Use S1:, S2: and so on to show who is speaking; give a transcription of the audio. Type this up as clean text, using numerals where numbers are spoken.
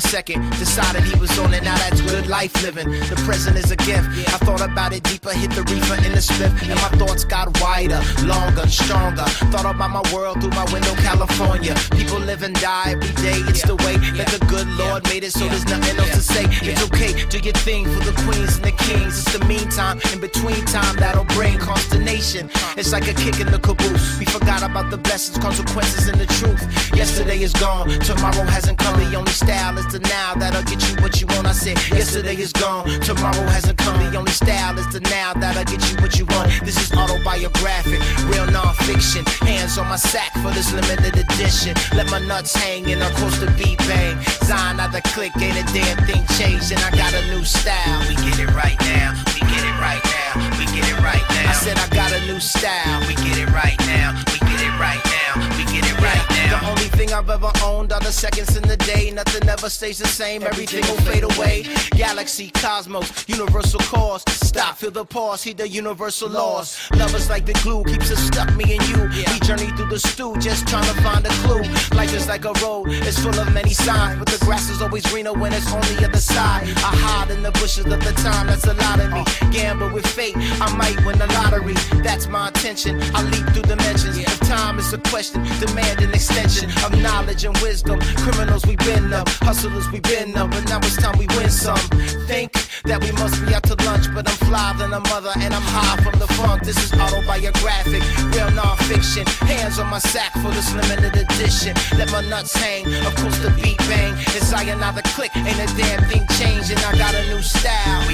S1: second, decided he was on it, now that's good life living. The present is a gift. I thought about it deeper, hit the reefer in the spliff, and my thoughts got wider, longer, stronger. Thought about my world through my window, California. People live and die every day, it's the way that the good Lord made it, so there's nothing else to say. It's okay, do your thing for the queens and the kings. It's the meantime, in between time, that'll bring consternation. It's like a kick in the caboose. We forgot about the blessings, consequences, and the truth. Yesterday is gone, tomorrow hasn't come. The only style is the now, that'll get you what you want. I said, yesterday is gone, tomorrow hasn't come. The only style is the now, that'll get you what you want. This is autobiographic, real non-fiction. Hands on my sack for this limited edition. Let my nuts hang and of course the beat bang. Zion out the click, ain't a damn thing changed, and I got a new style. We get it right now, we get it right now, we get it right now. I said I got a new style. We get it right now, we get it right now, we get it right now. The only thing I've ever owned are the seconds in the day. Nothing ever stays the same, everything will fade away. Galaxy, cosmos, universal cause. Stop, feel the pause, heed the universal laws. Love is like the glue, keeps us stuck, me and you. We journey through the stew, just trying to find a clue. Life is like a road, it's full of many signs, but the grass is always greener when it's on the other side. I hide in the bushes of the time, that's a lot of me. Gamble with fate, I might win the lottery. That's my intention, I leap through dimensions. If time is a question, demand an extension of knowledge and wisdom. Criminals, we been up, hustlers, we been up, but now it's time we win some. Think that we must be out to lunch, but I'm fly than a mother and I'm high from the funk. This is autobiographic, real non-fiction. Hands on my sack for this limited edition. Let my nuts hang, of course the beat bang. It's Zion out the click, ain't a damn thing changed, and I got a new style.